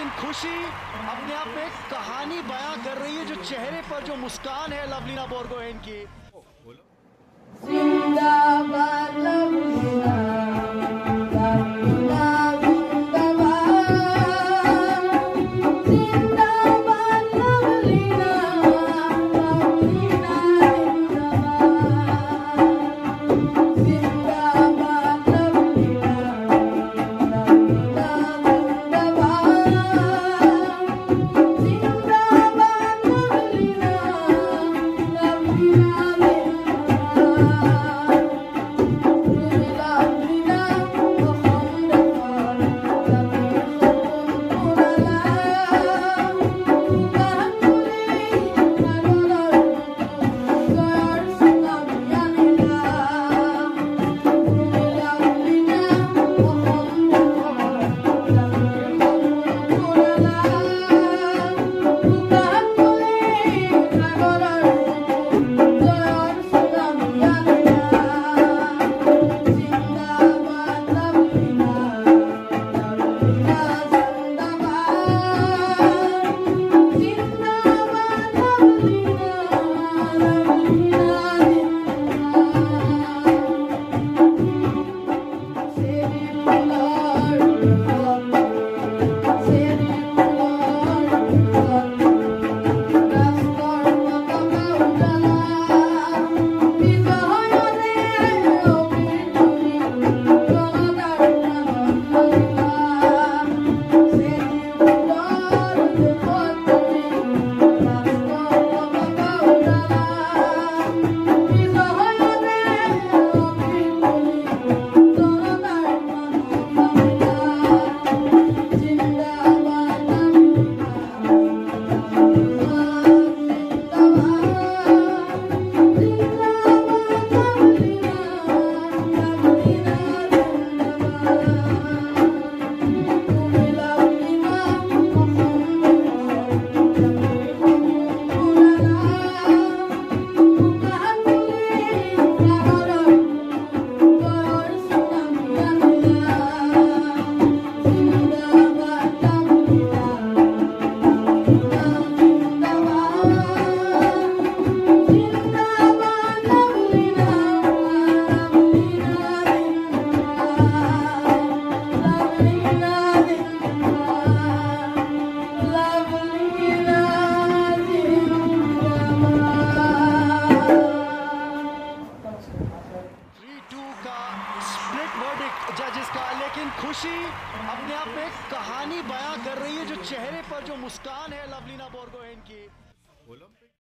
लेकिन खुशी अपने आप में एक कहानी बयां कर रही है। जो चेहरे पर जो मुस्कान है लवलीना बोरगोहेन की। जिंदाबाद लवलीना, लवलीना जिंदाबाद, जिंदाबाद लवलीना, लवलीना जिंदाबाद, जिंदाबाद लवलीना, लवलीना जिंदाबाद, जिंदाबाद लवलीना, लवलीना जजेस का। लेकिन खुशी अपने आप में एक कहानी बयां कर रही है। जो चेहरे पर जो मुस्कान है लवलीना बोरगोहेन की।